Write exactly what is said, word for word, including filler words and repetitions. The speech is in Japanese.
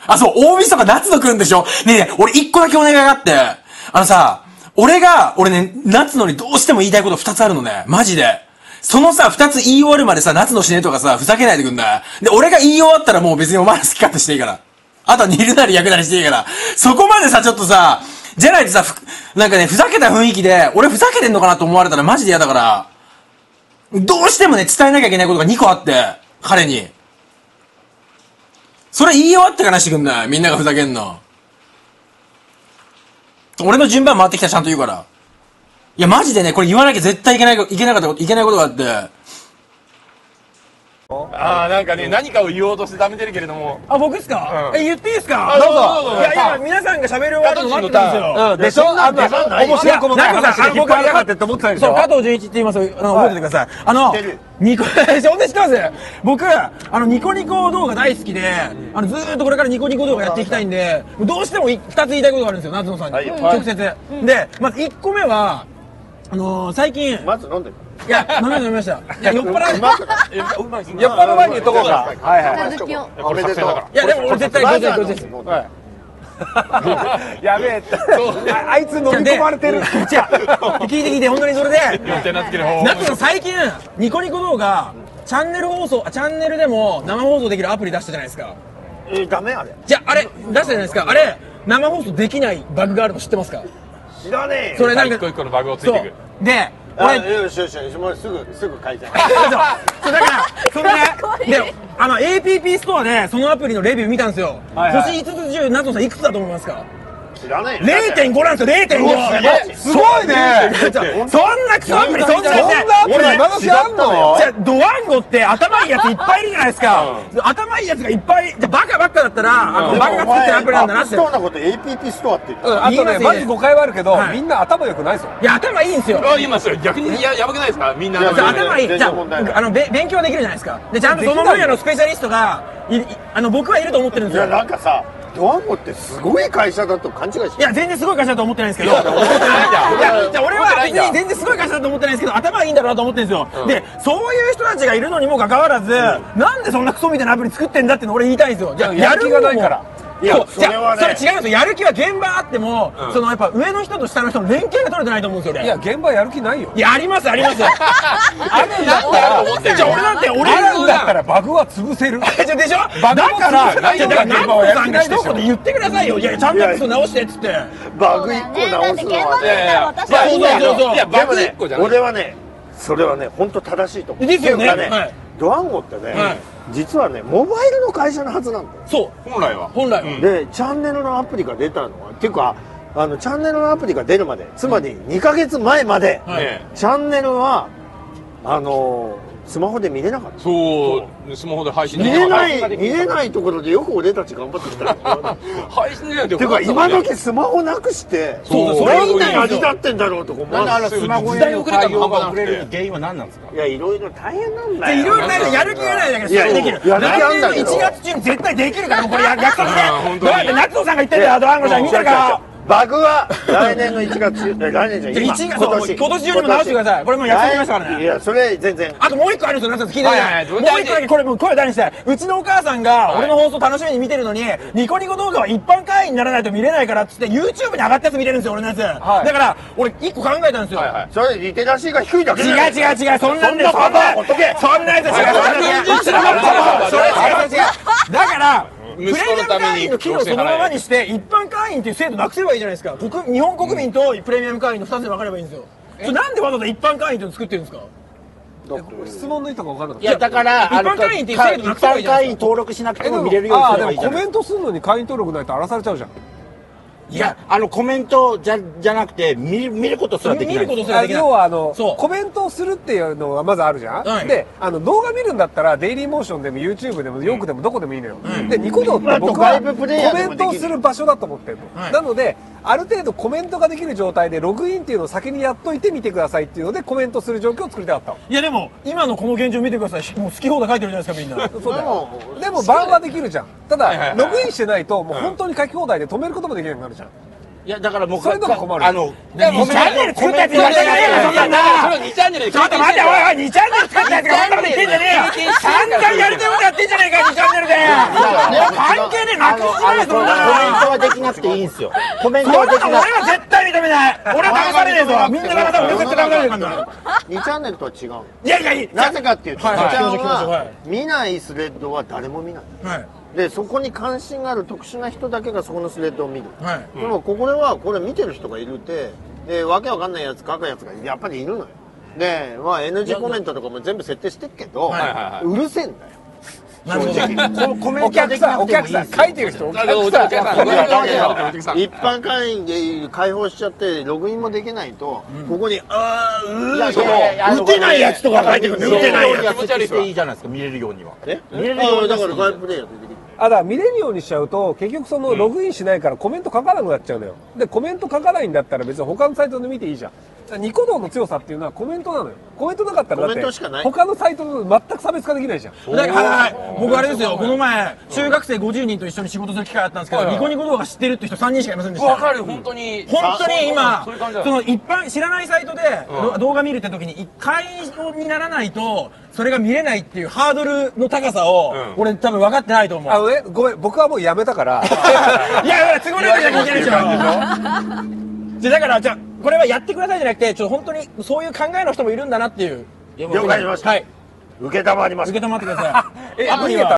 あ、そう、大晦日夏野来るんでしょ。ねえねえ、俺一個だけお願いがあって。あのさ、俺が、俺ね、夏野にどうしても言いたいこと二つあるのね。マジで。そのさ、二つ言い終わるまでさ、夏野しねえとかさ、ふざけないでくんだ。で、俺が言い終わったらもう別にお前ら好き勝手していいから。あとは煮るなり焼くなりしていいから。そこまでさ、ちょっとさ、じゃないとさ、なんかね、ふざけた雰囲気で、俺ふざけてんのかなと思われたらマジで嫌だから。どうしてもね、伝えなきゃいけないことがにこあって、彼に。それ言い終わってからしてくんない。みんながふざけんの。俺の順番回ってきたらちゃんと言うから。いや、マジでね、これ言わなきゃ絶対いけない、いけなかったこと、いけないことがあって。 ああ、なんかね、何かを言おうとしてダメてるけれども。 あ、僕っすか、 うん、 え、言っていいっすか、 どうぞ。 いやいや、皆さんが喋る終わるの待ってたんですよ。 うん、でしょ、あんな面白い細かい話で引っ張りやがってって思ってたでしょ。 そう、加藤純一って言います。あの、覚えててください。あの、ニコ、本当に知ってます。僕、あの、ニコニコ動画大好きで、あの、ずーっとこれからニコニコ動画やっていきたいんで、どうしても二つ言いたいことがあるんですよ、夏野さんに。直接。で、まず一個目は、あのー、最近。 まず飲んでる。 いや、飲みました飲みました。いや、酔っ払う。 酔っ払う前に言っとこうか。 はいはい。おめでとう。 いや、でも俺絶対、絶対、絶対。 やべえって。あいつ飲み込まれてる。 じゃあ、聞いて聞いて、本当にそれで。 夏野最近、ニコニコ動画、チャンネル放送、チャンネルでも生放送できるアプリ出したじゃないですか。 え、ダメあれ。 じゃあ、あれ、出したじゃないですか。あれ、生放送できないバグがあるの知ってますか？ 知らねえよ。 それなんか、 一個一個のバグをついていく。 で、 俺、よしよしよし、もうすぐ、すぐ改善。 そう、だから、それね、で、あの、エーピーピー ストアでそのアプリのレビュー見たんですよ。星いつつ中、夏野さんいくつだと思いますか？ 知らねえ。 れいてんご なんですよ、れいてんご。 すごいね。 そんなクソアプリ、そんなそんなアプリ今時あんの？ じゃあ、ドワンゴって頭いいやついっぱいいるじゃないですか。頭いいやつがいっぱい、じゃあバカばっかだったら、あの、バカが作ってるアプリなんだなって。 ストアなこと エーピーピー ストアって言って。 あとね、マジ誤解はあるけど、みんな頭良くないですよ。 いや、頭いいんですよ。 あ、今それ逆にやばくないですか？みんな頭いい。じゃあ、あの、勉強できるじゃないですか。で、ちゃんとその分野のスペシャリストが、あの、僕はいると思ってるんですよ。 いや、なんかさ、ドワンゴってすごい会社だと勘違いして。 いや、全然すごい会社だと思ってないんですけど。いや、じゃあ俺は別に全然すごい会社だと思ってないんですけど、頭はいいんだろうなと思ってるんですよ。で、そういう人たちがいるのにもかかわらず、なんでそんなクソみたいなアプリ作ってんだっての俺言いたいんですよ。じゃあ、やる気がないから。いや、それはね、それ違うんですよ。やる気は現場あっても、そのやっぱ上の人と下の人の連携が取れてないと思うんですよ。 いや、現場やる気ないよ。 いや、ありますあります。 あるんだったら思ってる。 じゃあ俺なんて、俺あるんだったらバグは潰せる。 じゃでしょ。 バグも潰せないよ。 だから、何個さんが一言言ってくださいよ。いや、ちゃんとクソ直してっつって。 バグ一個直すのはね。 いや、そうそうそう。 いや、バグ一個じゃない。 俺はね、それはね、本当正しいと思う。 ですよね。 ドワンゴってね、実はね、モバイルの会社のはずなんだよ。 そう。 本来は。 本来は。 で、チャンネルのアプリが出たのは、っていうか、あの、チャンネルのアプリが出るまで、つまりにかげつまえまで、チャンネルは、あの、スマホで見れなかった。 そう、スマホで配信見れない、見れないところでよく俺たち頑張ってきたよ。 配信でなんて。 ていうか、今時スマホなくして、 そうそれに成り立ってんだろうとか思わない。 スマホへの対応が遅れる原因は何なんですか？ いや、いろいろ大変なんだよ。 いろいろないやる気がないだけど、それできる。 やる気あんだけど。 いちがつ中に絶対できるから、もうこれ約束ね。どうやって夏野さんが言ってるよ、ドワンゴちゃん見てるか。 バグは来年のいちがつ、来年じゃ今今年今年中にも直してください。これもう約束しましたからね。 いや、それ全然。 あともう一個あるんですよ、夏野さん聞いてください。もう一個だけこれもう声大にして、うちのお母さんが俺の放送楽しみに見てるのに、ニコニコ動画は一般会員にならないと見れないからっつって YouTube に上がったやつ見れるんですよ、俺のやつ。だから俺一個考えたんですよ。 それリテラシーが低いだけ。 違う違う違う、そんなんでそんなそんなやつ違う。そんなやつ違う。それ違う違う。だから。プレミアム会員の機能をそのままにして一般会員っていう制度なくせばいいじゃないですか。国日本国民とプレミアム会員のふたつで分かればいいんですよ。それなんでわざわざ一般会員っていうの作ってるんですか？ 質問の意図が分からなかった。 いや、だから一般会員っていう制度なくせばいいじゃないですか。 一般会員登録しなくても見れるようにすればいいじゃない。 コメントするのに会員登録ないと荒らされちゃうじゃん。 いや、あのコメントじゃじゃなくて見る見ることすらできない。 見ることすらできない。 要はあのコメントをするっていうのがまずあるじゃん。はい、で、あの動画見るんだったらデイリーモーションでも YouTube でもヨークでもどこでもいいのよ。うん、でニコ動って僕はコメントをする場所だと思ってるの。はい、なのである程度コメントができる状態でログインっていうのを先にやっといて見てくださいっていうのでコメントする状況を作りたかった。 いやでも今のこの現状見てください。もう好き放題書いてるじゃないですかみんな。 そうだよ。でもバンはできるじゃん。ただログインしてないともう本当に書き放題で止めることもできなくなるじゃん。いいやだからもうそれでも困る。 あのにチャンネル作ったやつやってないよそんなんな。 それをにチャンネルでちょっと待っておいおいにチャンネル作ったやつがこんなこと言ってんじゃねえよ。散々やりたいことやってんじゃねえかにチャンネルで。関係ねえなくしないそんなの。 コメントはできなくていいんすよ。コメントそんなの俺はできなくは絶対認めない。俺は騙されねえぞ。みんな騙され俺絶対騙されねえからな。 にチャンネルとは違う。 いやいやいい。 なぜかっていうと、 はいにちゃんはい聞きましょうははい見ないスレッドは誰も見ない。 はいでそこに関心がある特殊な人だけがそこのスレッドを見る。 はい。 でもここではこれ見てる人がいるってでわけわかんないやつ書くやつがやっぱりいるのよ。でまあ エヌジー コメントとかも全部設定してるけど、うるせえんだよ。 なるほど。 コメンお客トはできなさんおくてもいいんすよ。 客さん書いてる人お客さんお客さんこれはお客さんね一般会員で開放しちゃってログインもできないと、ここに「あーういやー」といやいや打てないやつとか書いてくるんだよ。打てないややつしていいじゃないですか見れるようには。 つ。え見れるようにだから外部プレイヤーでできる。 あだから見れるようにしちゃうと結局そのログインしないからコメント書かなくなっちゃうのよ。でコメント書かないんだったら別に他のサイトで見ていいじゃん。だからニコ動の強さっていうのはコメントなのよ。コメントなかったらだってコメントしかない他のサイトと全く差別化できないじゃん。 だからはいはい僕あれですよこの前中学生ごじゅうにんと一緒に仕事する機会あったんですけどニコニコ動画知ってるって人さんにんしかいませんでした。 わかる本当に本当に今そういう感じだその一般知らないサイトで動画見るって時にいっかいにならないとそれが見れないっていうハードルの高さを俺多分分かってないと思う。 あのねごめん僕はもうやめたからいやいや都合のよくじゃなきゃいけないでしょ。じゃだからじゃあこれはやってくださいじゃなくてちょっと本当にそういう考えの人もいるんだなっていう。 了解しました。 はい。 受けたまわりました。 受け止まってください。 えアプリは